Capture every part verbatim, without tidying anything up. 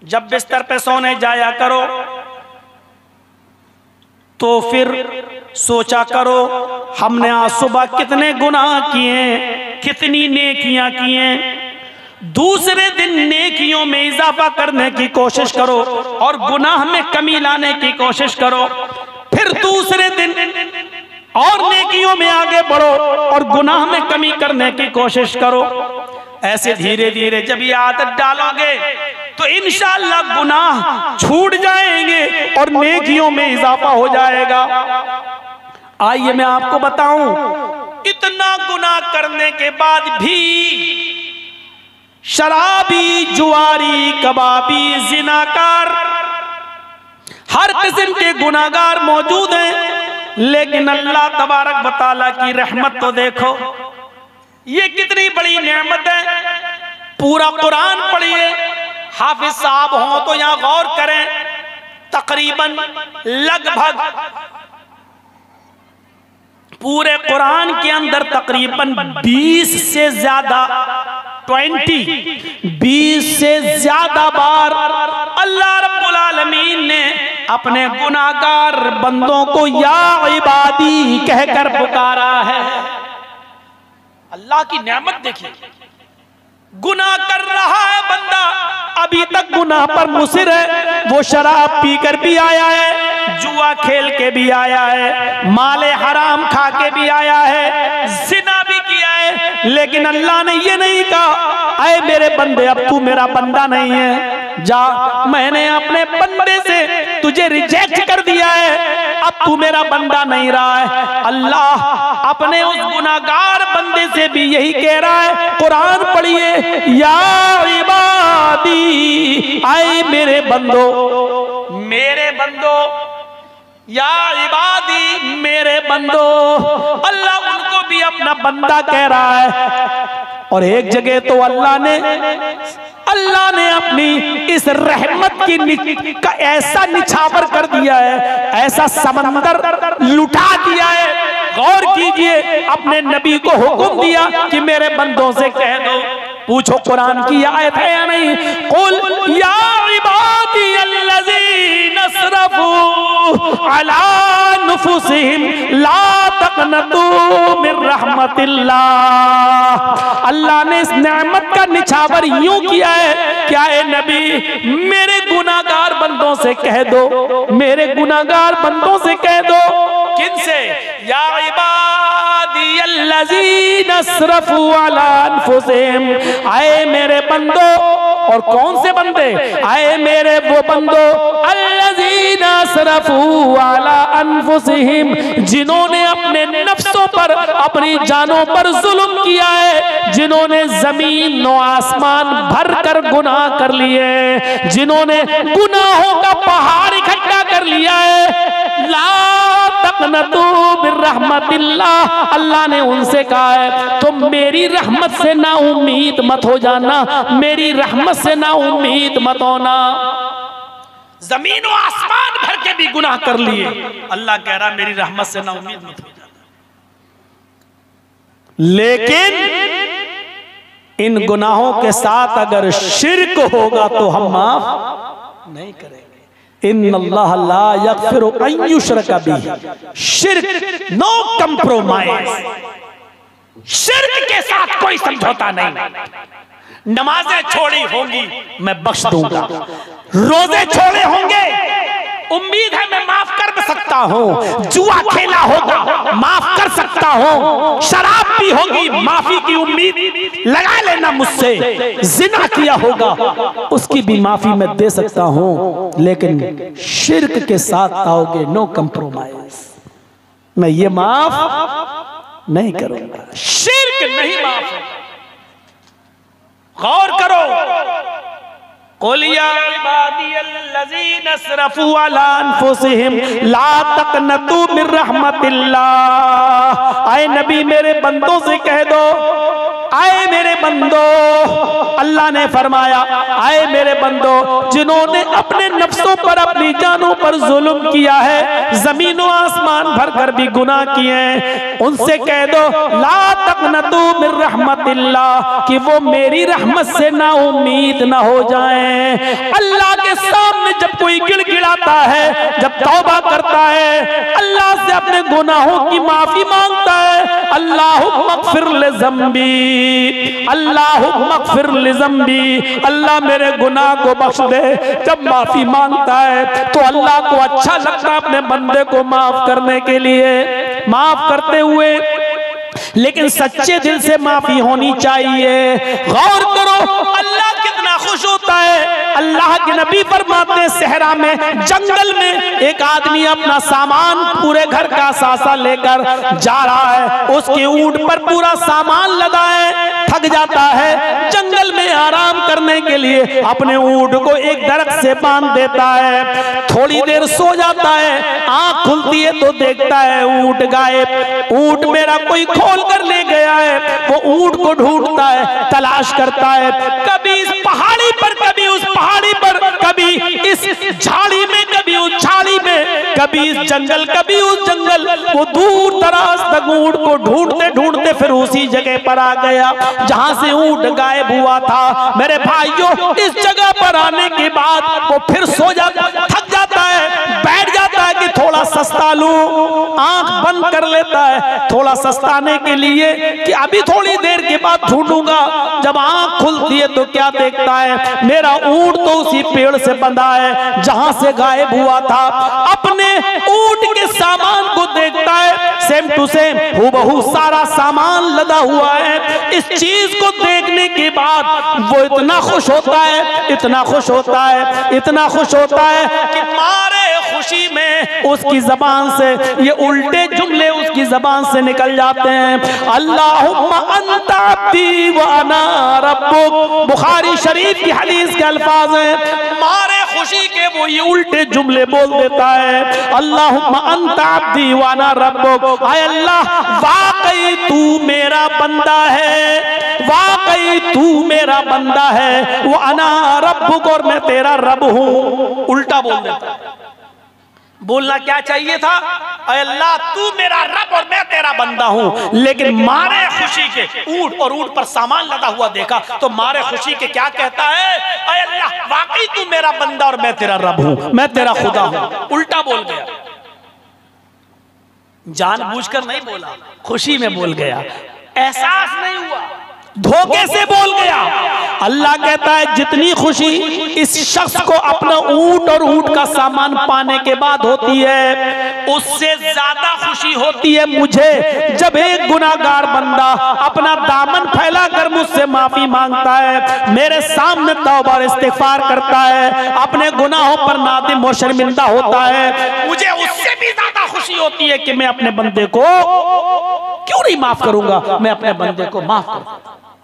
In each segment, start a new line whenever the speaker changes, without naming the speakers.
जब बिस्तर पे सोने जाया करो तो फिर सोचा करो हमने आज सुबह कितने गुनाह किए, कितनी नेकियां किए। दूसरे दिन नेकियों में इजाफा करने की कोशिश करो और गुनाह में कमी लाने की कोशिश करो। फिर दूसरे दिन और नेकियों में आगे बढ़ो और गुनाह में कमी करने की कोशिश करो। ऐसे धीरे धीरे जब ये आदत डालोगे तो इंशाअल्लाह गुनाह छूट जाएंगे और नेकियों में इजाफा हो जाएगा। आइए मैं आपको बताऊं, इतना गुनाह करने के बाद भी शराबी, जुआरी, कबाबी, जिनाकार, हर किस्म के गुनाहगार मौजूद हैं, लेकिन अल्लाह तबारक व तआला की रहमत तो देखो, ये कितनी बड़ी नेमत है। पूरा कुरान पढ़िए, हाफिज साहब हों तो यहां गौर करें, तकरीबन लगभग पूरे कुरान के अंदर तकरीबन बीस से ज्यादा ट्वेंटी बीस से ज्यादा बार अल्लाह रब्बुल आलमीन ने अपने गुनाहगार बंदों को या इबादी कहकर पुकारा है। अल्लाह की नेमत देखिए, गुनाह कर रहा है बंदा, अभी तक गुनाह पर मुसिर है, वो शराब पीकर भी आया है, जुआ खेल के भी आया है, माले हराम खा के भी आया है, जिना भी किया है, लेकिन अल्लाह ने ये नहीं कहा ऐ मेरे बंदे अब तू मेरा बंदा नहीं है, जा मैंने अपने बंदे से तुझे रिजेक्ट कर दिया है, अब तू मेरा बंदा नहीं रहा है। अल्लाह अपने उस गुनाहगार बंदे से भी यही कह रहा है, कुरान पढ़िए, या इबादी, आए मेरे बंदो, मेरे बंदो, या इबादी, मेरे बंदो। अल्लाह उनको भी अपना बंदा कह रहा है। और एक जगह तो अल्लाह ने अल्लाह ने अपनी इस रहमत की का ऐसा निछावर कर दिया है, ऐसा समंदर लुटा दिया है। गौर कीजिए, अपने नबी को हुक्म दिया कि मेरे बंदों से कह दो, पूछो कुरान की आयत है या नहीं, कुल या इबादी अल्लज़ीना असरफू अला नुफुसिहिम ला तक़नतू मिर रहमतिल्लाह। अल्लाह ने इस नेमत का निछावर यूं किया है, क्या है नबी, मेरे गुनाहगार बंदों से कह दो, मेरे गुनाहगार बंदों से कह दो, किनसे, या इबादी अल्लज़ीना असरफू अला अनफुसिहिम, आए मेरे बंदो, और कौन से बंदे, आए मेरे वो बंदो अल्लज़ीना असरफू अला अनफुसिहिम, जिन्होंने अपने नफ्सों पर, अपनी जानों पर जुल्म किया है, जिन्होंने जमीन और आसमान भर कर गुनाह कर लिए, जिन्होंने गुनाहों का पहाड़ इकट्ठा कर लिया है। ला तक़नतू मिर रहमतिल्लाह, अल्लाह ने उनसे कहा है तुम मेरी रहमत से ना उम्मीद मत हो जाना, मेरी रहमत से ना उम्मीद मत होना। जमीन और आसमान भर के भी गुनाह कर लिए, अल्लाह कह रहा मेरी रहमत से ना उम्मीद मत हो जाना। लेकिन इन गुनाहों के साथ अगर शिर्क होगा तो हम माफ नहीं करेंगे। इन्नल्लाह ला यग़फ़िरु अन युश्रका बिही, शिर्क नो कंप्रोमाइज, शिर्क के साथ कोई समझौता नहीं। नमाजें छोड़ी होंगी मैं बख्श दूंगा, रोजे छोड़े होंगे उम्मीद है मैं माफ कर सकता हूँ, जुआ खेला होगा माफ कर सकता हूँ, शराब पी होगी माफी की उम्मीद लगा लेना मुझसे, जिना किया होगा उसकी भी माफी मैं दे सकता हूँ, लेकिन शिर्क के साथ आओगे नो कंप्रोमाइज, मैं ये माफ नहीं करूंगा, शिर्क नहीं माफ है। गौर करो, कुल या इबादी अल्लज़ीना असरफू अला अनफुसिहिम ला तक़नतू मिर रहमतिल्लाह, आए नबी मेरे बंदों से कह दो, आए मेरे बंदो, अल्लाह ने फरमाया आए मेरे बंदो जिन्होंने अपने नफ्सों पर, अपनी जानों पर जुल्म किया है, जमीनों आसमान भर कर भी गुनाह किए हैं, उनसे कह दो ला तक़नतू मिर रहमतिल्लाह, कि वो मेरी रहमत से ना उम्मीद ना हो जाएं। अल्लाह अल्लाह के सामने जब कोई गिड़गिड़ाता है, जब तौबा करता है, अल्लाह से अपने गुनाहों की माफी मांगता है, अल्लाहुम्मगफिर ले ज़म्बी, अल्लाहुम्मगफिर ले ज़म्बी, अल्लाह मेरे गुनाह को बख्श दे। जब माफी मांगता है तो अल्लाह को अच्छा लगता है अपने बंदे को माफ करने के लिए, माफ करते हुए। लेकिन सच्चे दिल से माफी होनी चाहिए। गौर करो अल्लाह कितना खुश होता है। अल्लाह के नबी फरमाते हैं सहरा में, जंगल में एक आदमी अपना सामान पूरे घर का सासा लेकर जा रहा है, उसके ऊंट पर पूरा सामान लदा है, थक जाता है, जंगल में आराम करने के लिए अपने ऊंट को एक दरख्त से बांध देता है। थोड़ी देर सो जाता है, आंख खुलती है तो देखता है ऊंट गायब। ऊंट मेरा कोई खोल कर ले गया है। वो ऊंट को ढूंढता है, तलाश करता है, कभी इस पहाड़ी पर, कभी उस पहाड़ी पर, कभी इस झाड़ी में, कभी उस झाड़ी में, कभी इस जंगल, कभी उस जंगल। वो दूर दराज तक ऊंट को ढूंढते ढूंढते फिर उसी जगह पर आ गया जहां से ऊंट गायब हुआ था। मेरे भाइयों, इस जगह पर आने के बाद वो फिर सो जाता, थक जाता है, बैठ जाता है कि थोड़ा सस्ता लूं, आंख बंद कर लेता है थोड़ा सस्ताने के लिए कि अभी थोड़ी देर के बाद ढूंढूंगा। जब आंख खुलती है तो क्या देखता है, मेरा ऊंट तो उसी पेड़ से बंधा है जहां से गायब हुआ था। अपने ऊंट के सामान को देखता है, सेम टू सेम हूबहू सारा सामान लदा हुआ है। इस चीज को देखने के बाद वो इतना खुश होता है, इतना खुश होता है, इतना खुश होता है कि मारे खुशी में उसकी जबान से ये उल्टे जुमले उसकी जबान से निकल जाते हैं। अल्लाहुम्मा अंता अब्दी व अना रब्बुक। बुखारी शरीफ की हदीस के अल्फाज हैं, मारे खुशी के वो ये उल्टे जुमले बोल देता है। अल्लाहुम्मा अंता अब्दी व अना रब्बुक। आय अल्लाह, वाकई तू मेरा बंदा है, वाकई तू मेरा बंदा है, वो अना रब्बुक, और मैं तेरा रब हूं। उल्टा बोल देता है। बोलना क्या चाहिए था, अल्लाह तू मेरा रब और मैं तेरा बंदा हूं। लेकिन मारे खुशी के ऊंट और ऊंट पर सामान लदा हुआ देखा तो मारे खुशी के क्या कहता है, अल्लाह वाकई तू मेरा बंदा और मैं तेरा रब हूं, मैं तेरा खुदा हूं। उल्टा बोल गया, जानबूझकर नहीं बोला, खुशी में बोल गया, एहसास नहीं हुआ, धोखे से बोल गया। अल्लाह कहता है जितनी खुशी इस शख्स को अपना ऊंट और ऊंट का सामान पाने के बाद होती है, उससे ज्यादा खुशी होती है मुझे जब एक गुनाहगार बंदा अपना दामन फैलाकर मुझसे माफी मांगता है, मेरे सामने तौबा और इस्तिगफार करता है, अपने गुनाहों पर नादिम और शर्मिंदा होता है। मुझे उससे भी ज्यादा खुशी होती है कि मैं अपने बंदे को क्यों नहीं माफ करूंगा, मैं अपने बंदे को माफ करूंगा।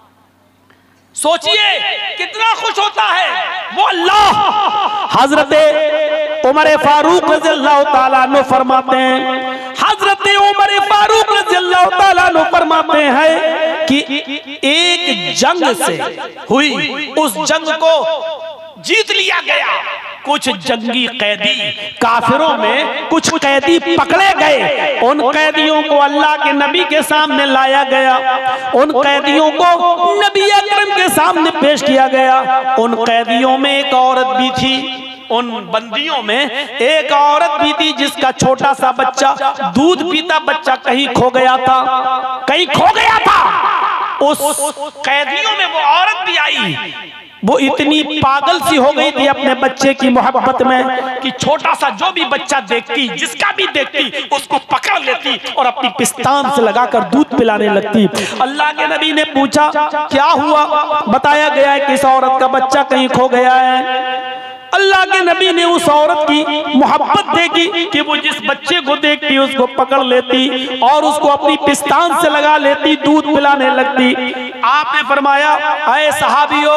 सोचिए कितना खुश होता है वो अल्लाह। हजरत उमर फारूक रज़ियल्लाहु ताला अन्हु फरमाते हैं, हजरत उमर फारूक रज़ियल्लाहु ताला अन्हु फरमाते हैं कि एक जंग से हुई, उस जंग को जीत लिया गया। कुछ जंगी कैदी, काफिरों में कुछ कैदी पकड़े गए, उन कैदियों को अल्लाह के नबी के सामने लाया गया, उन कैदियों को नबी अकरम के सामने पेश किया गया। उन कैदियों में एक औरत भी थी, उन बंदियों में एक औरत भी थी जिसका छोटा सा बच्चा, दूध पीता बच्चा कहीं खो गया था, कहीं खो गया था। उस कैदियों में वो औरत भी आई, वो इतनी पागल सी हो गई थी अपने बच्चे की मोहब्बत में कि छोटा सा जो भी बच्चा देखती, जिसका भी देखती, उसको पकड़ लेती और अपनी पिस्तान से लगाकर दूध पिलाने लगती। अल्लाह के नबी ने पूछा क्या हुआ, बताया गया है कि इस औरत का बच्चा कहीं खो गया है। अल्लाह के नबी ने उस औरत की मोहब्बत देखी कि वो जिस बच्चे को देखती उसको पकड़ लेती और उसको अपनी पिस्तान से लगा लेती, दूध पिलाने लगती। आपने फरमाया, ऐ सहाबियों,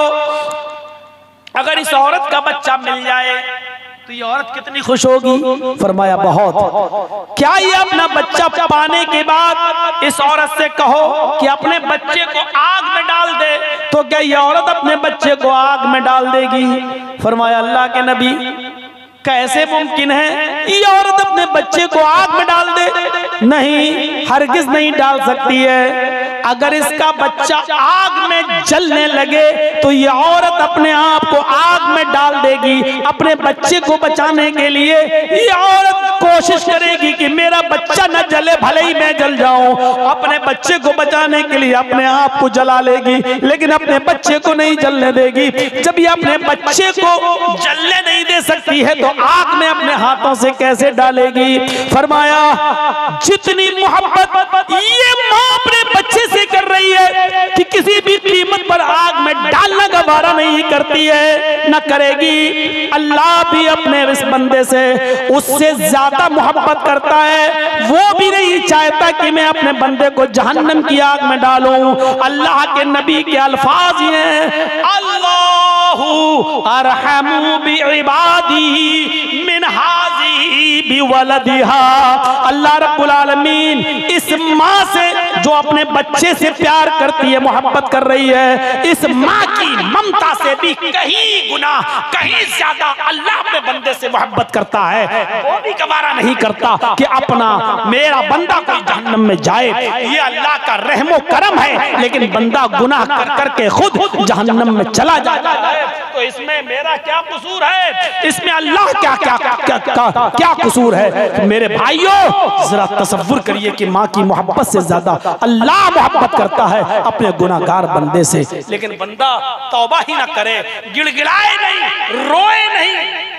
अगर इस औरत का बच्चा मिल जाए तो ये औरत कितनी खुश होगी। फरमाया बहुत। क्या ये अपना बच्चा पाने के बाद इस औरत से कहो कि अपने बच्चे को आग में डाल दे, तो क्या ये औरत अपने बच्चे को आग में डाल देगी। फरमाया अल्लाह के नबी, कैसे मुमकिन है ये औरत अपने बच्चे को आग में डाल दे। नहीं, हरगिज नहीं डाल सकती है। अगर इसका बच्चा आग में जलने लगे तो ये औरत अपने आप को आग में डाल देगी। अपने बच्चे को बचाने के लिए ये औरत कोशिश करेगी कि मेरा बच्चा न जले, भले ही मैं जल जाऊं। अपने बच्चे को बचाने के लिए अपने आप को जला लेगी, लेकिन अपने बच्चे को नहीं जलने देगी। जब ये अपने बच्चे को जलने नहीं दे सकती है तो आग में अपने हाथों से कैसे डालेगी? फरमाया जितनी मोहब्बत ये मां अपने बच्चे से कर रही है कि किसी भी कीमत पर आग में डालना गवारा नहीं करती है, न करेगी। अल्लाह भी अपने इस बंदे से उससे ज्यादा मोहब्बत करता है। वो भी नहीं चाहता कि मैं अपने बंदे को जहन्नम की आग में डालूं। अल्लाह के नबी के अल्फाज ये हैं, अल्लाहु अरहमु बिइबादी मिन हाज़ी बिवलदिहा। अल्लाह रब्बुल आलमीन इस माँ से जो अपने बच्चे से प्यार करती है, मोहब्बत कर रही है, इस माँ की ममता से भी कहीं गुना, कहीं ज्यादा अल्लाह अपने बंदे से मोहब्बत करता है। वो भी गवारा नहीं करता कि अपना मेरा बंदा कोई जहन्नम में जाए। ये अल्लाह का रहमो करम है, लेकिन बंदा गुनाह कर करके खुद जहन्नम में चला जाता है तो इसमें मेरा क्या कसूर है? इसमें अल्लाह क्या क्या क्या क्या, क्या, क्या कसूर है? मेरे भाइयों जरा तसव्वुर करिए कि माँ की मोहब्बत से ज्यादा अल्लाह मोहब्बत करता है अपने गुनाहगार बंदे से, लेकिन बंदा तौबा ही ना करे, गिड़गिड़ाए नहीं, रोए नहीं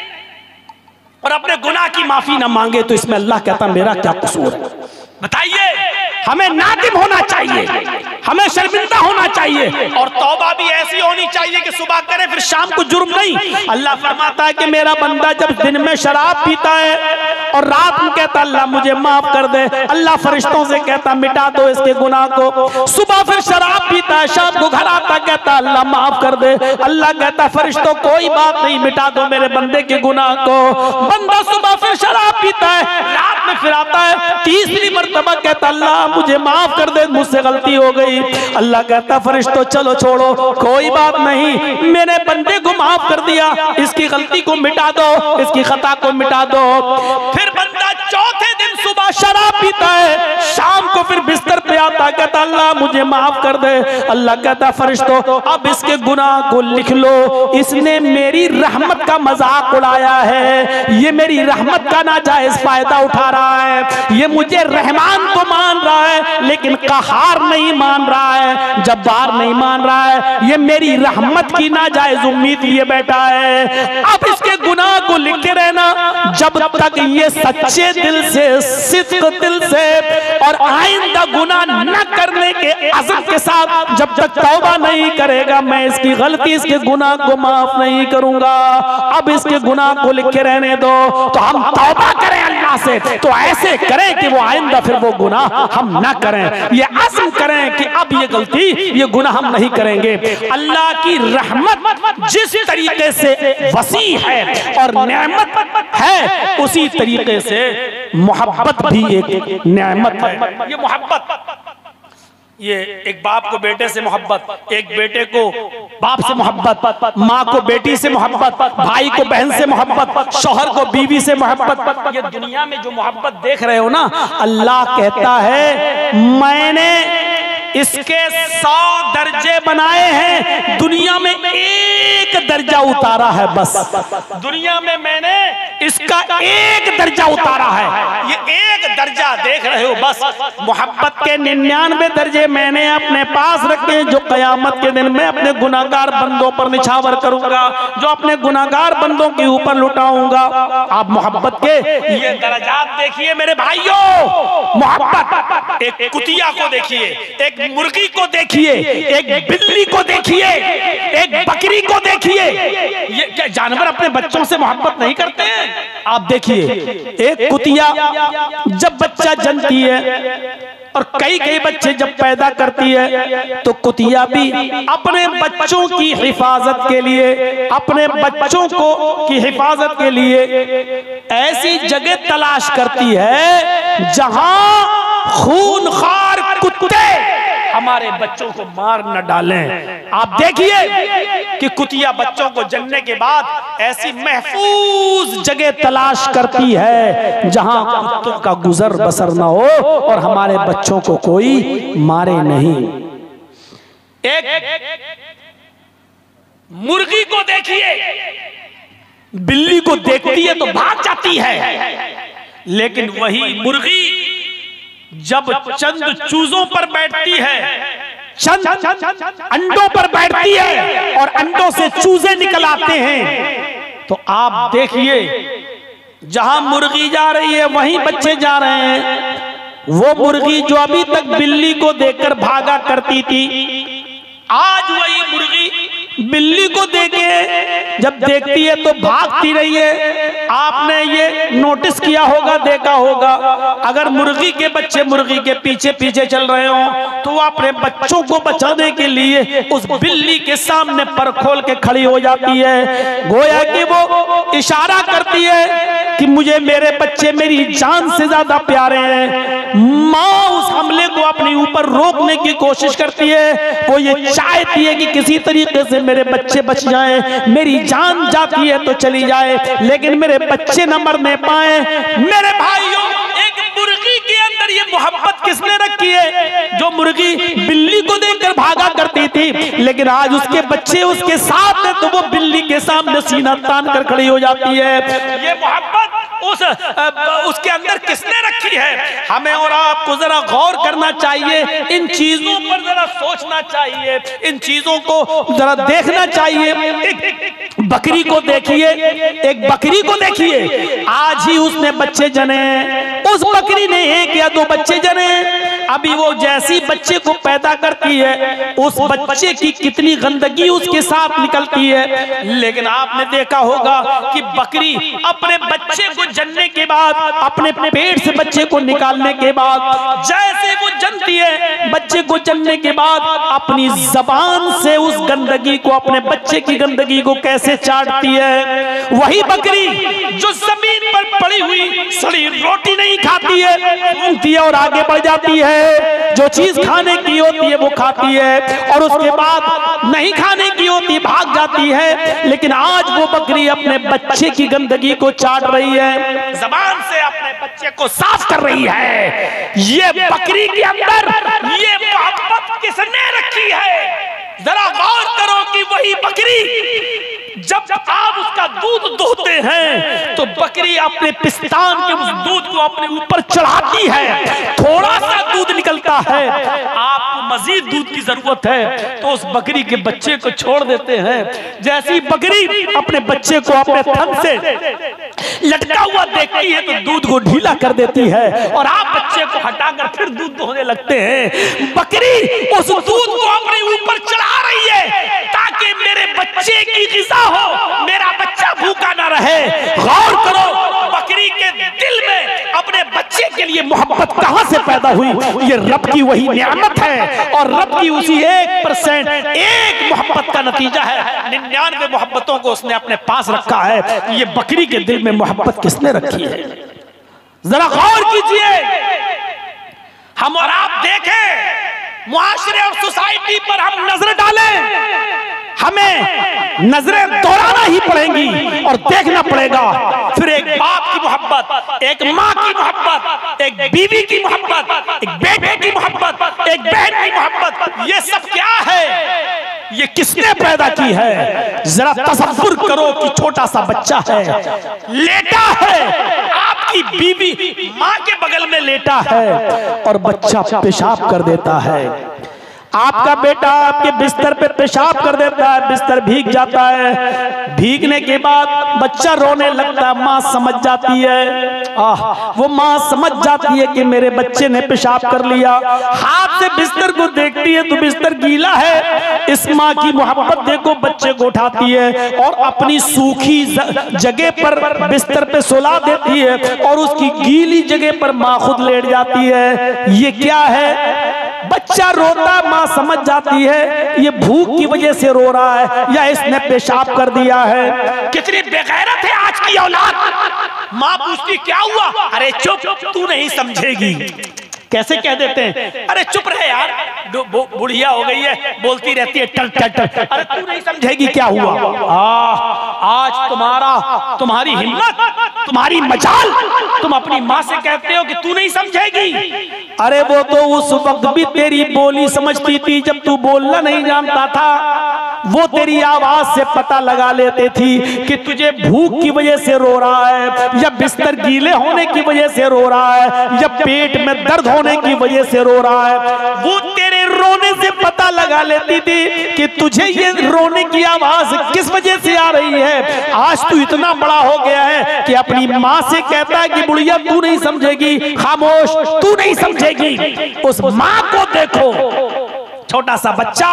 और अपने गुनाह की माफी ना मांगे तो इसमें अल्लाह कहता मेरा क्या कसूर है? बताइए। हमें नादिम होना चाहिए, हमें शर्मिंदा होना चाहिए और तौबा भी ऐसी होनी चाहिए कि सुबह करे फिर शाम को जुर्म नहीं। अल्लाह फरमाता है कि मेरा बंदा जब दिन में शराब पीता है और रात में कहता अल्लाह मुझे माफ कर दे, अल्लाह फरिश्तों से कहता मिटा दो इसके गुनाह को। सुबह फिर शराब पीता है, शाम को घर आता कहता अल्लाह माफ कर दे, अल्लाह कहता फरिश्तों कोई बात नहीं, मिटा दो मेरे बंदे के गुनाह को। बंदा सुबह फिर शराब पीता है, रात में फिर आता है, तीसरी मर्तबा कहता अल्लाह मुझे माफ कर दे, मुझसे गलती हो गई। अल्लाह कहता फरिश्तों चलो छोड़ो, कोई बात नहीं, मैंने बंदे को माफ कर दिया, इसकी गलती को मिटा दो, इसकी खता को मिटा दो। फिर बंदा चौथे दिन सुबह शराब पीता है, शाम को फिर बिस्तर पे आता कहता अल्लाह मुझे माफ कर दे। अल्लाह कहता फरिश्तों अब इसके गुनाह को लिख लो, इसने मेरी रहमत का मजाक उड़ाया है, ये मेरी रहमत का नाजायज फायदा उठा रहा है, ये मुझे रहमान तो मान रहा है लेकिन कहार नहीं मान रहा है, जब्बार नहीं मान रहा है, ये मेरी रहमत की नाजायज उम्मीद लिए बैठा है। अब इसके गुनाह को लिखे रहना, जब तक ये सच्चे दिल से, सिद्क दिल से और आइंदा गुनाह न करने के अज़म के साथ जब तक तौबा नहीं करेगा मैं इसकी गलती, इसके गुनाह को माफ नहीं करूंगा। अब इसके गुनाह को लिखे रहने दो, तो हम तौबा करें अल्लाह से, तो ऐसे करें कि वो आइंदा फिर वो गुनाह हम ना करें, ये अज़्म करें कि अब ये गलती, ये गुनाह हम नहीं करेंगे। अल्लाह की रहमत जिस तरीके से वसी है और नेमत है, उसी तरीके से मोहब्बत भी एक नेमत है। ये मोहब्बत, ये एक बाप को बेटे से मोहब्बत, एक बेटे को बाप से मोहब्बत, माँ को बेटी से मोहब्बत, भाई को बहन से मोहब्बत, शौहर को बीवी से मोहब्बत। ये दुनिया में जो मोहब्बत देख रहे हो ना, अल्लाह कहता है मैंने इसके सौ दर्जे बनाए हैं, दुनिया में एक दर्जा उतारा है बस। दुनिया में मैंने इसका एक दर्जा उतारा है, ये एक दर्जा देख रहे हो बस। मोहब्बत के निन्यानवे दर्जे मैंने अपने पास रखे, जो कयामत के दिन में अपने गुनाहगार बंदों पर निछावर करूंगा, जो अपने गुनाहगार बंदों के ऊपर लुटाऊंगा। आप मोहब्बत के ये दर्जात देखिए मेरे भाइयों। मोहब्बत, एक कुतिया को देखिए, एक मुर्गी को देखिए, एक बिल्ली को देखिए, एक बकरी को देखिए, ये क्या जानवर अपने बच्चों से मोहब्बत नहीं करते हैं? आप देखिए, एक कुतिया जब बच्चा जनती है और कई कई बच्चे जब पैदा करती है, तो कुतिया भी अपने बच्चों की हिफाजत के लिए, अपने बच्चों को की हिफाजत के लिए ऐसी जगह तलाश करती है जहां खूनखार कुत्ते हमारे बच्चों को मार न डालें। आप देखिए कि कुतिया बच्चों को जन्ने के बाद ऐसी महफूज जगह तलाश करती है जहां कुत्तों का गुजर बसर न हो और हमारे बच्चों को कोई मारे नहीं। एक मुर्गी को देखिए, बिल्ली को देखती है तो भाग जाती है, लेकिन वही मुर्गी जब चंद चूजों पर बैठती है, चंद अंडों पर बैठती है और अंडों से चूजे निकल आते हैं, तो आप देखिए जहां मुर्गी जा रही है वहीं बच्चे जा रहे हैं। वो मुर्गी जो अभी तक बिल्ली को देखकर भागा करती थी, आज वही मुर्गी बिल्ली को देखे जब देखती है तो भागती रही है। आपने ये नोटिस किया होगा, देखा होगा, अगर मुर्गी के बच्चे मुर्गी के पीछे पीछे चल रहे हो तो वो अपने बच्चों को बचाने के लिए उस बिल्ली के सामने पर खोल के खड़ी हो जाती है, गोया कि वो इशारा करती है कि मुझे मेरे बच्चे मेरी जान से ज्यादा प्यारे हैं। माँ उस हमले को अपने ऊपर रोकने की कोशिश करती है, वो ये चाहती है कि किसी तरीके से मेरे बच्चे बच जाएं, मेरी जान जाती है तो चली जाए लेकिन मेरे बच्चे न मरने पाए। मेरे भाइयों, एक मुर्गी के अंदर ये मोहब्बत किसने रखी है? जो मुर्गी बिल्ली को देखकर भागा करती थी, लेकिन आज उसके बच्चे उसके साथ हैं तो वो बिल्ली के सामने सीना तान कर खड़ी हो जाती है। ये मोहब्बत उस उसके अंदर किसने रखी है? हमें और आपको जरा गौर करना चाहिए, इन चीजों पर जरा सोचना चाहिए, इन चीजों को जरा देखना चाहिए। एक बकरी को देखिए, एक बकरी को देखिए, आज ही उसने बच्चे जने, उस बकरी ने एक या दो बच्चे जने, अभी वो जैसी बच्चे को पैदा करती है उस बच्चे की कितनी गंदगी उसके साथ निकलती है। लेकिन आपने देखा होगा कि बकरी अपने बच्चे को जन्ने के बाद, अपने पेट से बच्चे को निकालने के बाद, जैसे वो जनती है, बच्चे को जन्ने के बाद अपनी जबान से उस गंदगी को, अपने बच्चे की गंदगी को कैसे चाटती है। वही बकरी जो जमीन पर पड़ी हुई सड़ी रोटी नहीं खाती है, सूंघती है और आगे बढ़ जाती है, जो चीज खाने की होती है वो खाती है और उसके बाद नहीं खाने की होती भाग जाती है। लेकिन आज वो बकरी अपने बच्चे की गंदगी को चाट रही है, जबान से अपने बच्चे को साफ कर रही है। ये बकरी के अंदर ये मोहब्बत किसने रखी है? जरा गौर करो कि वही बकरी जब जब आप उसका दूध दोहते हैं तो बकरी अपने पिस्तान के उस दूध को अपने ऊपर चढ़ाती है, थोड़ा सा दूध निकलता है, आपको मजीद दूध की जरूरत है तो उस बकरी के बच्चे को छोड़ देते हैं। जैसी बकरी अपने बच्चे को अपने थन से लटका हुआ देखती है तो दूध को ढीला कर देती है और आप बच्चे को हटाकर फिर दूध दोहने लगते हैं। बकरी उस दूध को अपने ऊपर चढ़ा रही है ताकि मेरे बच्चे की ग़िज़ा हो, मेरा बच्चा भूखा ना रहे। गौर करो, बकरी के दिल में अपने बच्चे के लिए मोहब्बत कहां से पैदा हुई? ये रब की वही नियामत है और रब की उसी एक परसेंट एक मोहब्बत का नतीजा है। निन्यानवे मोहब्बतों को उसने अपने पास रखा है, ये बकरी के दिल में मोहब्बत किसने रखी है? जरा गौर कीजिए। हम और आप देखें, मुआशरे और सोसाइटी पर हम नजर डालें, हमें नजरें दौड़ाना ही पड़ेंगी और देखना पड़ेगा। फिर एक बाप की मोहब्बत, एक माँ की मोहब्बत, एक बीवी की मोहब्बत, एक बेटे की मोहब्बत, एक बहन की मोहब्बत, ये सब क्या है? ये किसने पैदा की है? जरा तसव्वुर करो कि छोटा सा बच्चा है, लेटा है, आपकी बीवी माँ के बगल में लेटा है और बच्चा पेशाब कर देता है। आपका बेटा आपके बिस्तर पे पेशाब कर देता है, बिस्तर भीग जाता है, भीगने के बाद बच्चा रोने लगता है, माँ समझ जाती है, आह वो माँ समझ जाती है कि मेरे बच्चे ने पेशाब कर लिया, हाथ से बिस्तर को देखती है तो बिस्तर गीला है। इस माँ की मोहब्बत देखो, बच्चे को उठाती है और अपनी सूखी जगह पर बिस्तर पे सुला देती है और उसकी गीली जगह पर माँ खुद लेट जाती है। ये क्या है? बच्चा रोता, माँ समझ जाती है ये भूख की वजह से रो रहा है या इसने पेशाब कर दिया है। कितनी बेगैरत है आज की औलाद। माँ पूछती क्या हुआ? अरे चुप, तू नहीं समझेगी। कैसे कह देते हैं, अरे चुप रहे यार, बुढ़िया हो गई है, बोलती रहती है टर टर टर, अरे तू नहीं समझेगी क्या हुआ। आ, आज तुम्हारा तुम्हारी हिम्मत, तुम्हारी मजाल, तुम अपनी माँ से कहते हो कि तू नहीं समझेगी। अरे वो तो उस वक्त भी तेरी बोली समझती थी जब तू बोलना नहीं जानता था। वो तेरी आवाज से पता लगा लेते थी कि तुझे भूख की वजह से रो रहा है, या बिस्तर गीले होने की वजह से रो रहा है, या पेट में दर्द होने की वजह से रो रहा है। वो तेरे रोने से पता लगा लेती थी कि तुझे ये रोने की आवाज किस वजह से आ रही है। आज तू इतना बड़ा हो गया है कि अपनी माँ से कहता है कि बुढ़िया तू नहीं समझेगी, खामोश तू नहीं समझेगी। उस माँ को देखो, छोटा सा बच्चा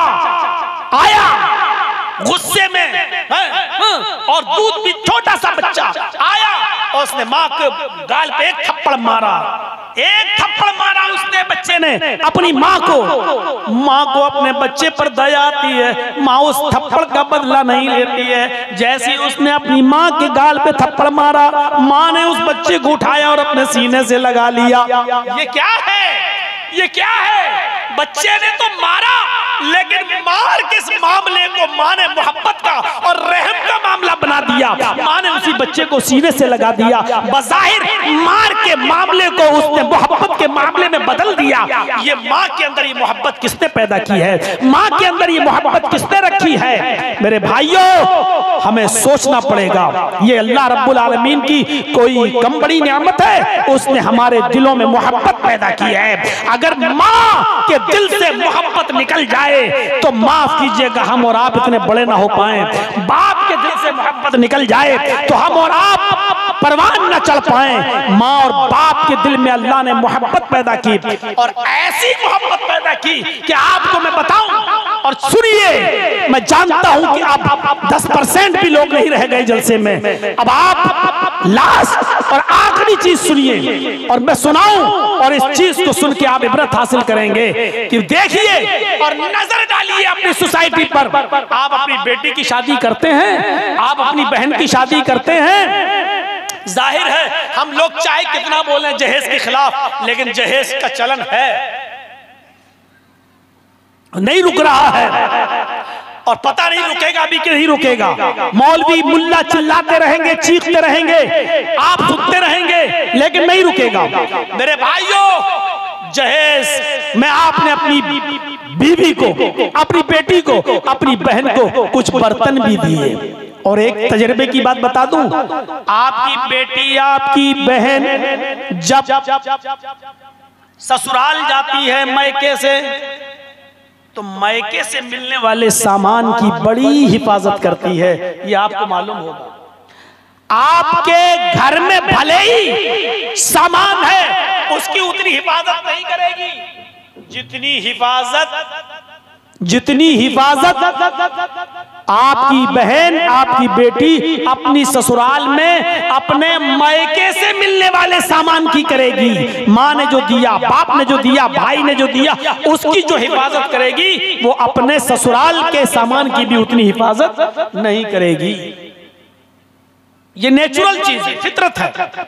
आया गुस्से में है, और दूध भी, छोटा सा बच्चा आया और उसने माँ के गाल पे एक थप्पड़ मारा, एक थप्पड़ मारा उसने बच्चे ने अपनी माँ को। माँ को अपने बच्चे पर दया आती है, माँ उस थप्पड़ का बदला नहीं लेती है। जैसे उसने अपनी माँ के गाल पे थप्पड़ मारा, माँ ने उस बच्चे को उठाया और अपने सीने से लगा लिया। ये क्या है, ये क्या है? बच्चे ने तो मारा, लेकिन मार किस मामले को माँ ने मोहब्बत का और रहम का मामला बना दिया। माँ ने उसी बच्चे को सीने से लगा दिया। बज़ाहिर मार के मामले को उसने मोहब्बत के मामले में बदल दिया। ये माँ के अंदर ये मोहब्बत किसने पैदा की है? माँ के अंदर ये मोहब्बत किसने रखी है? मेरे भाइयों, हमें सोचना पड़ेगा। ये अल्लाह रब्बुल आलमीन की कोई कम बड़ी नियामत है? उसने हमारे दिलों में मोहब्बत पैदा की है। अगर माँ के दिल से मोहब्बत निकल जाए तो माफ कीजिएगा, हम और आप इतने बड़े ना हो पाए। बाप के दिल से मोहब्बत निकल जाए तो हम और आप परवान न चढ़ पाए। माँ और बाप के दिल में अल्लाह ने मोहब्बत पैदा की, और ऐसी मोहब्बत पैदा की कि आपको मैं बताऊं, और सुनिए, मैं जानता हूं कि आप दस परसेंट भी लोग नहीं रह गए जलसे में। अब आप लास्ट और आखिरी चीज सुनिए, और मैं सुनाऊं, और इस चीज को सुन के आप इबरत हासिल करेंगे कि देखिए और नजर डालिए अपनी सोसाइटी पर। आप अपनी बेटी की शादी करते हैं, आप अपनी बहन की शादी करते हैं, जाहिर है हम लोग चाहे कितना बोलें जहेज के खिलाफ, लेकिन जहेज का चलन है, नहीं रुक रहा है, और पता नहीं रुकेगा भी कि नहीं रुकेगा। मौलवी मुल्ला चिल्लाते रहेंगे, चीखते रहेंगे, आप सुनते रहेंगे, लेकिन नहीं रुकेगा। मेरे भाइयों, जहेज में आपने अपनी बीवी को, अपनी बेटी को, अपनी बहन को कुछ बर्तन भी दिए। और एक तजर्बे की बात बता दूं, आपकी बेटी, आपकी बहन जब ससुराल जाती है मायके से, तो मायके से मिलने वाले सामान की बड़ी हिफाजत करती है। ये आपको मालूम होगा। आपके घर में भले ही सामान है, उसकी उतनी हिफाजत नहीं करेगी जितनी हिफाजत जितनी हिफाजत आपकी बहन, आपकी बेटी अपनी ससुराल में अपने मायके से मिलने वाले सामान की करेगी। माँ ने जो दिया, बाप ने जो दिया, भाई ने जो दिया, उसकी जो हिफाजत करेगी, वो अपने ससुराल के सामान की भी उतनी हिफाजत नहीं करेगी। ये नेचुरल चीज है, फितरत है।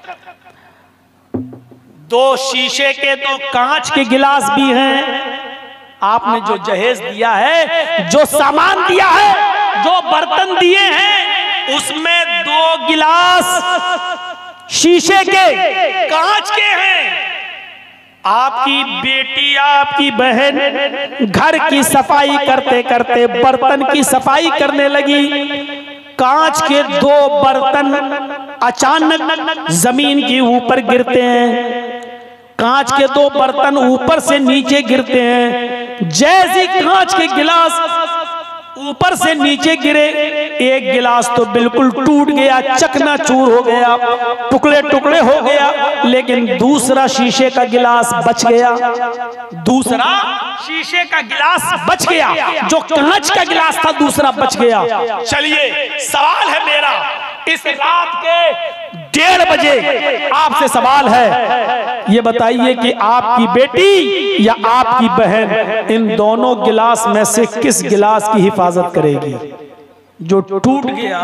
दो शीशे के, दो कांच के गिलास भी हैं। आपने जो जहेज दिया है, जो सामान दिया है, जो बर्तन दिए हैं, उसमें दो गिलास शीशे के, कांच के हैं। आपकी बेटी, आपकी बहन घर की सफाई करते करते बर्तन की सफाई करने लगी। कांच के दो बर्तन अचानक जमीन के ऊपर गिरते हैं। कांच के दो बर्तन ऊपर से नीचे गिरते हैं। जैसे कांच के गिलास ऊपर से नीचे गिरे, एक गिलास तो बिल्कुल टूट गया, चकनाचूर हो गया, टुकड़े टुकड़े हो गया, लेकिन दूसरा शीशे का गिलास बच गया। दूसरा शीशे का गिलास बच गया, जो कांच का गिलास था दूसरा बच गया। चलिए, सवाल है मेरा, इस रात के डेढ़ बजे आपसे सवाल है, ये बताइए कि आपकी बेटी या आपकी बहन इन दोनों गिलास में से किस गिलास की हिफाजत करेगी? जो टूट गया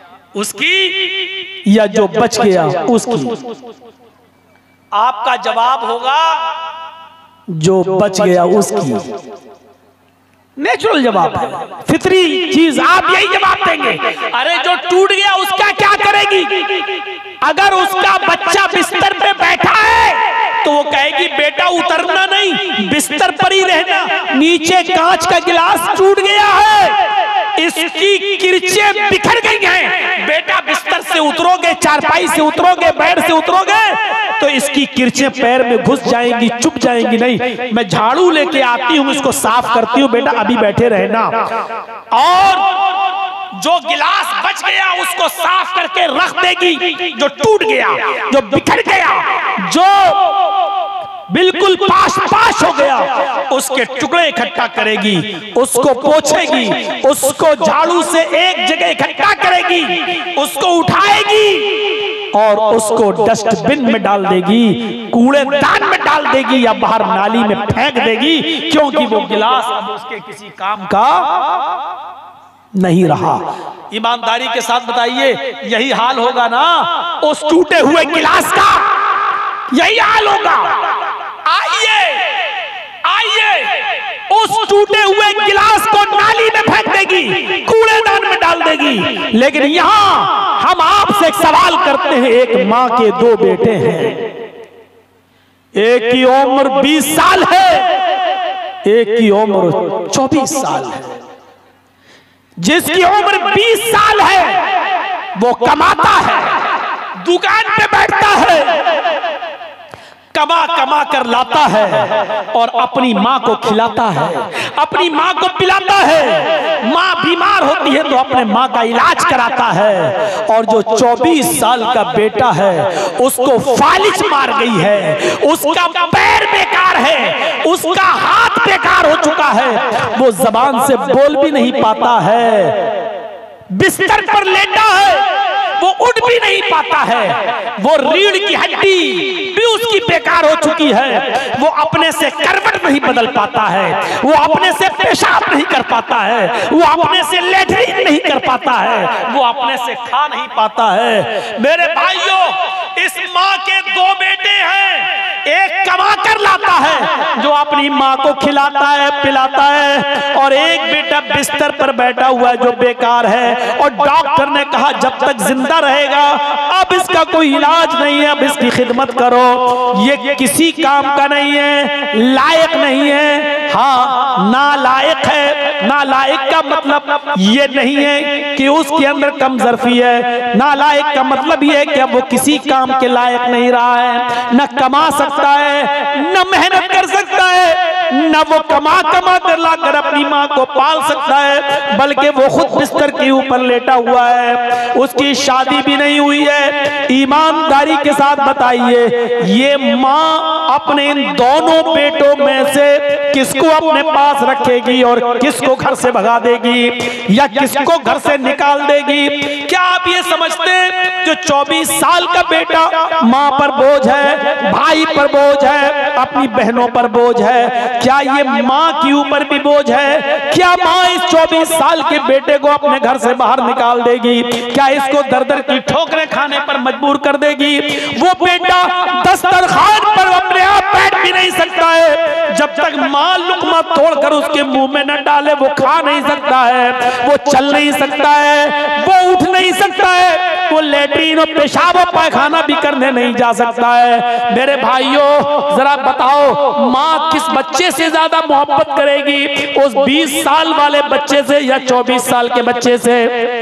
उसकी या जो बच गया उसकी? आपका जवाब होगा जो बच गया उसकी। नेचुरल जवाब है, फितरी चीज, आप यही जवाब देंगे। अरे जो टूट गया उसका क्या करेगी? अगर उसका बच्चा बिस्तर पे बैठा है तो वो कहेगी बेटा उतरना नहीं, बिस्तर पर ही रहना। नीचे कांच का गिलास टूट गया है, इसकी किरचें बिखर गई हैं, बेटा बिस्तर से उतरोगे, चारपाई से उतरोगे, बेड से उतरोगे तो इसकी किरचें पैर में घुस जाएंगी, चुप जाएंगी। नहीं, मैं झाड़ू लेके आती हूं, इसको साफ करती हूं, बेटा अभी बैठे रहना। और जो गिलास बच गया उसको साफ करके रख देगी, जो टूट गया, जो बिखर गया, जो बिल्कुल पाश पाश हो गया, उसके टुकड़े इकट्ठा करेगी, उसको पोंछेगी, उसको झाड़ू से एक जगह इकट्ठा करेगी, उसको उठाएगी और उसको डस्टबिन में डाल देगी, कूड़ेदान में डाल देगी या बाहर नाली में फेंक देगी, क्योंकि वो गिलास अब उसके किसी काम का नहीं रहा। ईमानदारी के साथ बताइए, यही हाल होगा ना उस टूटे हुए गिलास का? यही हाल होगा। आइए आइए उस टूटे हुए गिलास को नाली में फेंक देगी, कूड़ेदान में डाल देगी। लेकिन यहां हम आपसे एक सवाल करते हैं, एक मां के दो बेटे हैं, एक की उम्र बीस साल है, एक की उम्र चौबीस साल है। जिसकी उम्र बीस साल है वो कमाता है, दुकान पे बैठता है, कमा कमा कर लाता है और अपनी माँ को खिलाता है, अपनी माँ को पिलाता है। माँ बीमार होती है तो अपने माँ का इलाज कराता है। और जो चौबीस साल का बेटा है उसको फालिज मार गई है, उसका पैर बेकार है, उसका हाथ बेकार हो चुका है, वो जबान से बोल भी नहीं पाता है, बिस्तर पर लेटा है, वो उठ भी नहीं पाता है, वो रीढ़ की हड्डी भी उसकी बेकार हो चुकी है, वो अपने से करवट नहीं बदल पाता है, वो अपने से पेशाब नहीं कर पाता है, वो अपने से लेटरिन नहीं कर पाता है, वो अपने से खा नहीं पाता है। मेरे भाइयों, इस माँ के दो बेटे हैं, एक कमा कर लाता है जो अपनी माँ को खिलाता है, पिलाता है, और एक बेटा बिस्तर पर बैठा हुआ है जो बेकार है। और डॉक्टर ने कहा जब तक जिंदा रहेगा अब इसका कोई इलाज नहीं है, अब इसकी खिदमत करो, ये किसी काम का नहीं है, लायक नहीं है। हाँ, नालायक है। नालायक का मतलब ये नहीं है कि उसके अंदर कमजोरी है, नालायक का मतलब ये है कि अब वो किसी काम के लायक नहीं रहा है, न कमा सकता है, न मेहनत कर सकता है, न वो कमा कमा कर लाकर अपनी माँ को पाल सकता है, बल्कि वो खुद बिस्तर के ऊपर लेटा हुआ है, उसकी शादी भी नहीं हुई है। ईमानदारी के साथ बताइए, ये माँ अपने इन दोनों बेटों में से किसको अपने पास रखेगी और किसको घर से भगा देगी या किसको घर से निकाल देगी? क्या आप ये समझते हैं जो चौबीस साल का बेटा माँ पर बोझ है, भाई पर बोझ है, अपनी बहनों पर बोझ है, क्या ये माँ के ऊपर भी बोझ है? क्या माँ इस चौबीस साल के बेटे को अपने घर से बाहर निकाल देगी? क्या इसको दर दर की ठोकरें खाने पर मजबूर कर देगी? वो बेटा दस्तरखान पर अपने आप बैठ भी नहीं सकता है, जब तक माँ लुकमा तोड़कर उसके मुंह में न डाले वो खा नहीं सकता है, वो चल नहीं सकता है, वो उठ नहीं सकता है, वो लेटरिन और पेशाब और पायखाना भी करने नहीं जा सकता है। मेरे भाइयों, जरा बताओ, माँ किस बच्चे से ज्यादा मोहब्बत करेगी, उस बीस साल वाले बच्चे से या चौबीस साल के बच्चे से,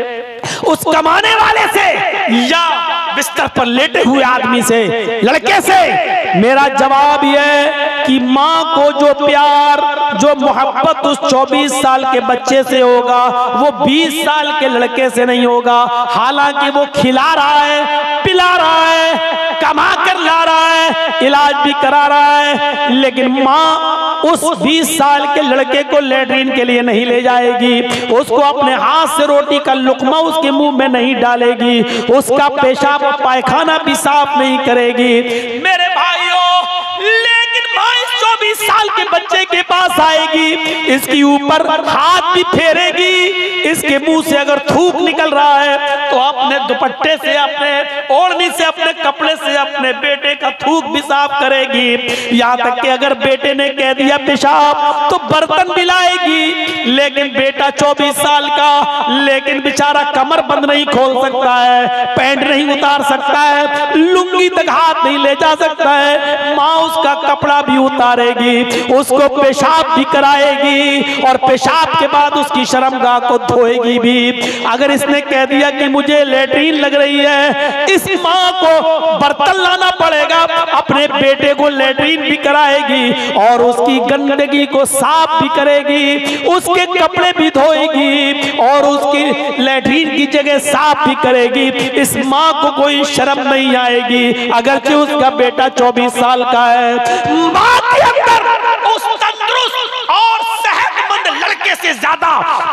उस कमाने वाले से या बिस्तर पर लेटे हुए आदमी से, लड़के से? मेरा जवाब यह है कि माँ को जो प्यार, जो मोहब्बत उस चौबीस साल के बच्चे से होगा वो बीस साल के लड़के से नहीं होगा। हालांकि वो खिला रहा है, पिला रहा है, कमा कर ला रहा है, इलाज भी करा रहा है, लेकिन माँ उस बीस साल के लड़के को लेटरिन के लिए नहीं ले जाएगी, उसको अपने हाथ से रोटी का लुकमा उसके मुंह में नहीं डालेगी, उसका पेशाब और पायखाना भी साफ नहीं करेगी। मेरे भाइयों, लेकिन माँ इस चौबीस साल के बच्चे के पास आएगी, इसके ऊपर हाथ भी फेरेगी, इसके मुंह से अगर थूक निकल रहा है तो अपने दुपट्टे से, अपने ओढ़नी से, अपने कपड़े से अपने बेटे का थूक भी साफ करेगी। यहाँ तक कि अगर बेटे ने कह दिया पेशाब तो बर्तन भी लाएगी। लेकिन बेटा चौबीस साल का, लेकिन बेचारा कमर बंद नहीं खोल सकता है, पैंट नहीं उतार सकता है, लुंगी तक हाथ नहीं ले जा सकता है। माँ उसका कपड़ा भी उतारेगी, उसको पेशाब भी कराएगी और पेशाब के बाद उसकी शर्मगाह को धोएगी भी। अगर इसने कह दिया कि मुझे लेटरीन लग रही है, इस माँ को बर्तन लाना पड़ेगा, अपने बेटे को लेटरीन भी कराएगी और उसकी गंदगी को साफ भी करेगी, उसके कपड़े भी धोएगी और उसकी लेटरीन की जगह साफ भी करेगी। इस माँ को कोई शर्म नहीं आएगी, अगरचे उसका बेटा चौबीस साल का है। माँ के अंदर उस तंदुरुस्त और सेहतमंद लड़के से ज्यादा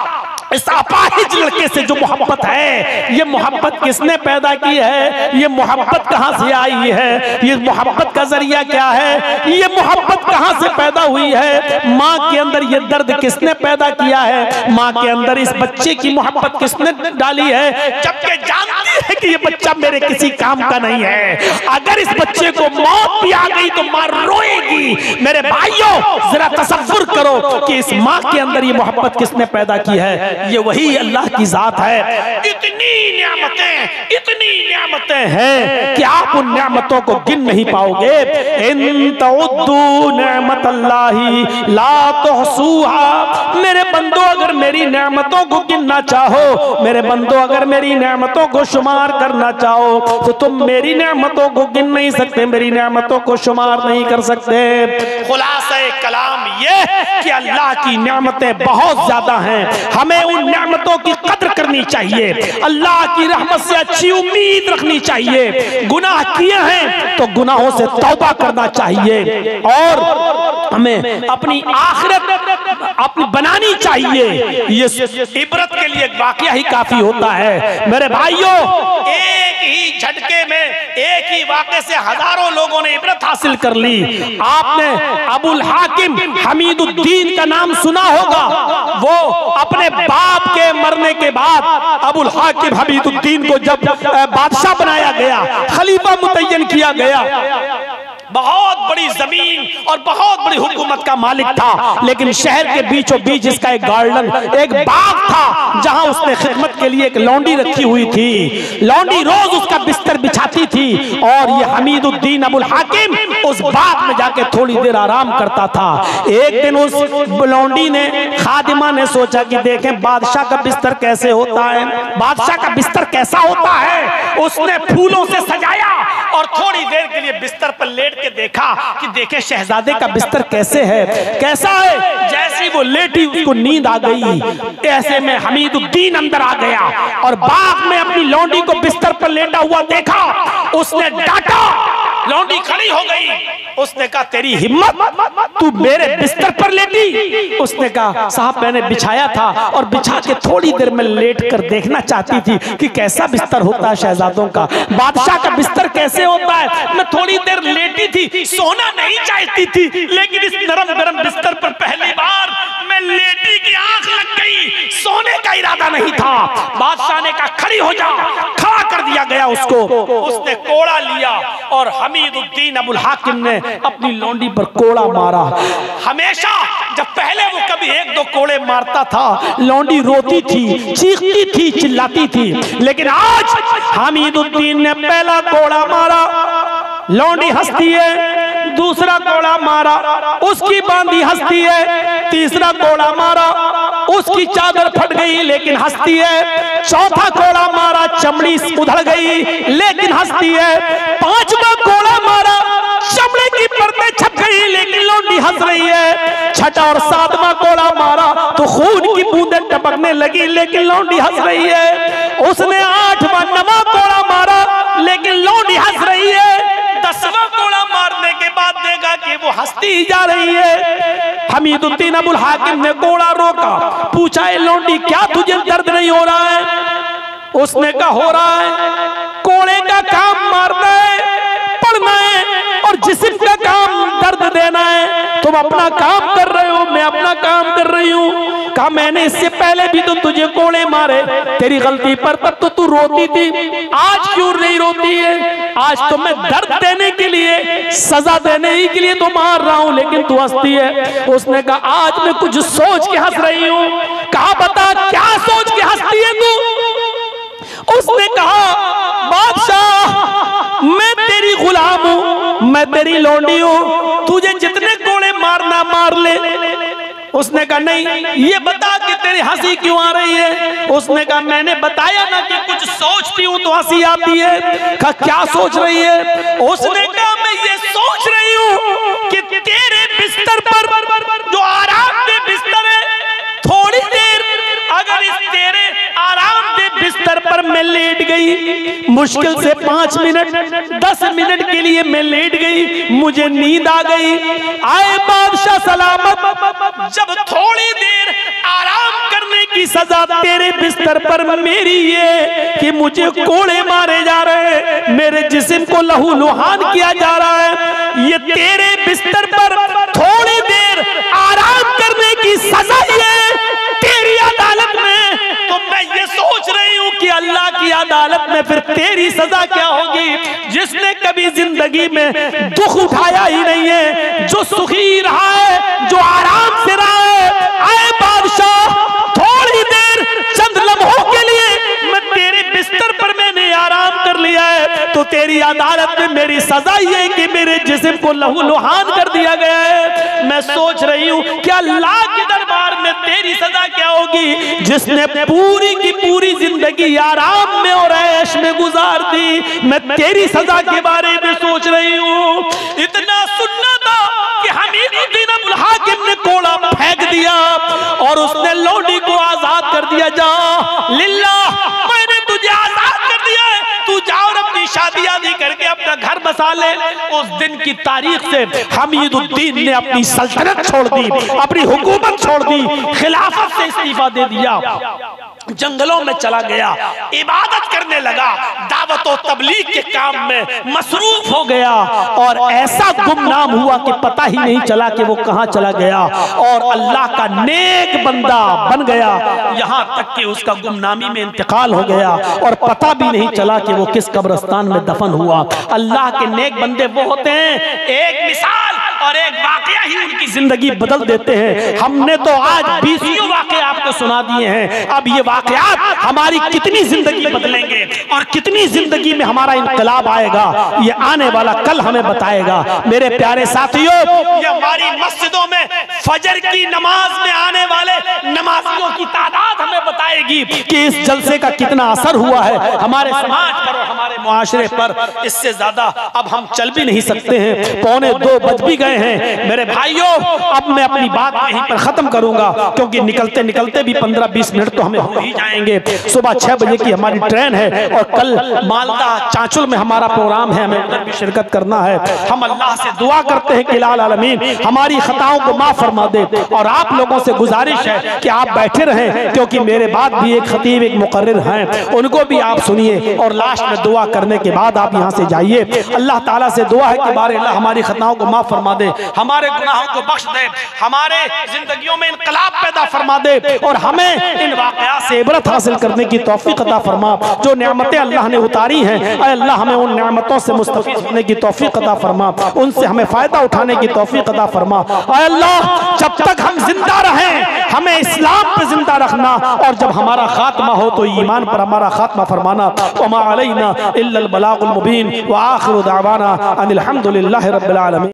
इस अपाहिज लड़के से जो मोहब्बत है, ये मोहब्बत किसने पैदा की है? ये मोहब्बत कहां से आई है? ये मोहब्बत का जरिया क्या है? ये मोहब्बत कहां से पैदा हुई है? माँ के अंदर ये दर्द किसने पैदा किया है? माँ के अंदर इस बच्चे की मोहब्बत किसने डाली है? जबकि जानती है कि ये बच्चा मेरे किसी काम का नहीं है। अगर इस बच्चे को मौत भी आ गई तो माँ रोएगी। मेरे भाइयों, जरा तसव्वुर करो कि इस माँ के अंदर ये मोहब्बत किसने पैदा की है। ये वही अल्लाह की जात है। इतनी नियामतें, इतनी नियामतें हैं कि आप उन नियामतों को गिन नहीं पाओगे। इन तउद्दू निअमतल्लाहि ला तुहसूहा। मेरे बंदो, अगर मेरी नियामतों को गिनना चाहो, मेरे बंदो अगर मेरी नियामतों को शुमार करना चाहो, तो तुम मेरी नियामतों को गिन नहीं सकते, मेरी नियामतों को शुमार नहीं कर सकते। खुलासा कलाम ये कि अल्लाह की नियामतें बहुत ज्यादा हैं, हमें उन नियामतों की कद्र करनी चाहिए, अल्लाह की रहमत से अच्छी उम्मीद रखनी चाहिए। गुनाह किए हैं तो गुनाहों से तौबा करना चाहिए और हमें अपनी आखिरत अपनी बनानी चाहिए। ये इबरत के लिए एक वाकया ही काफी होता है। मेरे भाइयों, एक ही झटके में, एक ही वाकये से हजारों लोगों ने इबरत हासिल कर ली। आपने अबुल हाकिम हमीदुद्दीन का नाम सुना होगा। वो अपने बाप के मरने के बाद अबुल हाकिम हमीदुद्दीन को जब बादशाह बनाया गया, खलीफा मुतय्यन किया गया, बहुत बड़ी जमीन और बहुत बड़ी हुकूमत का मालिक था। लेकिन शहर के बीचों बीच इसका एक गार्डन, एक बाग था, जहां उसने खिदमत के लिए एक लौंडी रखी हुई थी। लौंडी रोज उसका बिस्तर बिछाती थी और ये हमीदुद्दीन अबुल हाकिम उस बाग में जाके थोड़ी देर आराम करता था। एक दिन उस लौंडी ने, खादिमा ने सोचा कि देखें बादशाह का बिस्तर कैसे होता है, बादशाह का बिस्तर कैसा होता है। उसने फूलों से सजाया और थोड़ी देर के लिए बिस्तर पर लेट के देखा कि देखे शहजादे का बिस्तर कैसे है, कैसा है। जैसी वो लेटी उसको नींद आ गई। ऐसे में हमीदुद्दीन अंदर आ गया और बाग में अपनी लौंडी को बिस्तर पर लेटा हुआ देखा। उसने डांटा, लौंडी खड़ी हो गई। उसने कहा तेरी हिम्मत, तू मेरे बिस्तर पर लेटी? उसने कहा साहब मैंने बिछाया था और बिछा के थोड़ी देर में लेट कर देखना चाहती थी कि कैसा बिस्तर होता है शहजादों का, बादशाह का बिस्तर कैसे होता है। मैं थोड़ी देर लेटी थी, सोना नहीं चाहती थी, लेकिन इस नरम नरम बिस्तर पर पहली बार मैं लेटी की आंख लग गई, सोने का इरादा नहीं था। बादशाह ने कहा खड़ी हो जा, खड़ा कर दिया गया उसको। उसने कोड़ा लिया और हमीदुद्दीन अबुल हाकिम ने अपनी लौंडी पर कोड़ा मारा। हमेशा जब पहले वो कभी एक दो कोड़े मारता था, लौंडी रोती थी, चीखती थी, चिल्लाती थी, लेकिन आज हमीदुद्दीन ने पहला कोड़ा मारा, लौंडी हंसती है, दूसरा कोड़ा मारा, उसकी बांधी हंसती है, तीसरा कोड़ा मारा, उसकी चादर फट गई लेकिन हंसती है, चौथा कोड़ा मारा, चमड़ी उधड़ गई लेकिन हंसती है, पांचवा कोड़ा मारा, चमड़े की परतें छप गई लेकिन लौंडी हंस रही है, छठा और सातवां कोड़ा मारा तो खून की बूंदें टपकने लगी लेकिन लौंडी हंस रही है। उसने आठवां नवां कोड़ा मारा लेकिन लौंडी हंस रही है। दसवां कोड़ा मारने के बाद देखा कि वो हंसती ही जा रही है। हमीदुद्दीन अबुल हाकिम ने कोड़ा रोका, पूछा ए लौंडी क्या तुझे दर्द नहीं हो रहा है? उसने कहा हो रहा है। कोड़े का काम मारना है, पढ़ना है और जिस्म का काम दर्द देना है। तुम अपना काम कर रहे हो, मैं अपना काम कर रही हूँ। कहा मैंने इससे पहले भी तो तुझे कोड़े मारे तेरी गलती पर, तब तो तू रोती थी, आज क्यों नहीं रोती है? आज तो मैं दर्द देने के लिए, सजा देने ही के लिए तो मार रहा हूं, लेकिन तू हंसती है। उसने कहा आज मैं कुछ सोच के हंस रही हूं। कहा बता क्या सोच के हंसती है तू? उसने कहा बादशाह मैं तेरी गुलाम हूं, मैं तेरी लौंडी हूं, तुझे जितने कोड़े मारना मार ले। उसने कहा नहीं, ये बता कि तेरी हंसी क्यों आ रही है? उसने कहा मैंने बताया ना कि कुछ सोचती हूँ तो हंसी आती है। कहा क्या सोच रही है? उसने कहा मैं ये सोच रही हूँ कि तेरे बिस्तर पर जो आराम दे बिस्तर है, थोड़ी देर अगर इस तेरे आराम दे बिस्तर पर मैं लेट गई, मुश्किल से पांच मिनट दस मिनट के लिए मैं लेट गई, मुझे नींद आ गई, आए बादशाह सलामत, जब थोड़ी देर आराम करने की सजा तेरे बिस्तर पर मेरी ये कि मुझे कोड़े मारे जा रहे हैं, मेरे जिस्म को लहू लुहान किया जा रहा है, ये तेरे बिस्तर पर थोड़ी देर आराम करने की सजा ये तेरी अदालत में, तो मैं ये सोच रही हूँ कि अल्लाह की अदालत में फिर तेरी सजा क्या होगी? जिसने कभी जिंदगी में दुख उठाया ही नहीं है, जो सुखी रहा है, जो आराम से रहा है, आए बादशाह थोड़ी देर चंद लम्हों के लिए मैं तेरे बिस्तर पर मैंने आराम कर लिया है, तो तेरी अदालत में मेरी सजा ये कि मेरे जिस्म को लहू लुहान कर दिया गया है। मैं सोच रही हूँ कि अल्लाह के दरबार में तेरी सजा क्या होगी? जिसने पूरी की पूरी जिंदगी आराम में और ऐश में गुजार दी, मैं तेरी सजा के बारे में सोच रही हूँ। इतना सुनना था कि हमीदुद्दीन अबुल हाकिम ने कोड़ा फेंक दिया और उसने लौंडी को आजाद कर दिया। जा लिल्लाह, मैंने तुझे आजाद कर दिया है, तू जा और अपनी शादी आदि करके अपना घर बसा ले। उस दिन की तारीख से हमीदुद्दीन ने अपनी सल्तनत छोड़ दी, अपनी हुकूमत छोड़ दी, खिलाफत से इस्तीफा दे दिया, जंगलों में चला गया, इबादत करने लगा, दावत और तबलीग के काम में मसरूफ हो गया और ऐसा गुमनाम हुआ कि पता ही नहीं चला कि वो कहां चला गया और अल्लाह का नेक बंदा बन गया, यहां तक कि उसका गुमनामी में इंतकाल हो गया और पता भी नहीं चला कि वो किस कब्रिस्तान में दफन हुआ। अल्लाह के नेक बंदे वो होते हैं, एक मिसाल और एक वाकया ही उनकी जिंदगी बदल देते हैं। हमने तो आज बीसियों वाकये आपको सुना दिए हैं, अब ये वाकयात हमारी कितनी जिंदगी बदलेंगे और कितनी जिंदगी में हमारा इनकलाब आएगा, ये आने वाला कल हमें बताएगा। मेरे प्यारे साथियों, ये हमारी मस्जिदों में फजर की नमाज में आने वाले नमाजियों की तादाद हमें बताएगी कि इस जलसे का कितना असर हुआ है हमारे समाज पर और हमारे मुआशरे पर। इससे ज्यादा अब हम चल भी नहीं सकते हैं, पौने दो बज भी गए हैं। मेरे भाइयों, अब मैं अपनी बात यहीं पर खत्म करूंगा क्योंकि निकलते निकलते भी पंद्रह बीस मिनट तो हमें हो ही जाएंगे। सुबह छह बजे की हमारी ट्रेन है और कल मालदा चांचुल में हमारा प्रोग्राम है, हमें उधर भी शिरकत करना है। हम अल्लाह से दुआ करते हैं कि लाल आलमीन हमारी खताओं को माफ फरमा दे और आप लोगों से गुजारिश है कि आप बैठे रहें क्योंकि मेरे बाद भी एक खतीब एक मुकर्रिर हैं, उनको भी आप सुनिए और लास्ट में दुआ करने के बाद आप यहाँ से जाइए। अल्लाह ताला से दुआ है कि बारे अल्लाह हमारी खताओं को माफ फरमा दे, हमारे गुनाहों को बख्श दे, हमारे जिंदगियों में इनकलाब पैदा फरमा दे और हमें इन वाक़यात से इबरत हासिल करने की तौफीक अता फरमा। जो नेमतें अल्लाह ने उतारी हैं, ऐ अल्लाह हमें उन नेमतों से मुस्तफीद होने की तौफीक अता फरमा, उनसे हमें फायदा उठाने की तौफीक अता फरमा। ऐ अल्लाह, जब तक हम जिंदा रहें हमें इस्लाम पे जिंदा रखना और जब हमारा खात्मा हो तो ईमान पर हमारा खात्मा फरमाना। वमा अलैना इल्लल बलागुल मुबीन व आखिरु दावाना अनिल हम्दुलिल्लाहि रब्बिल आलमीन।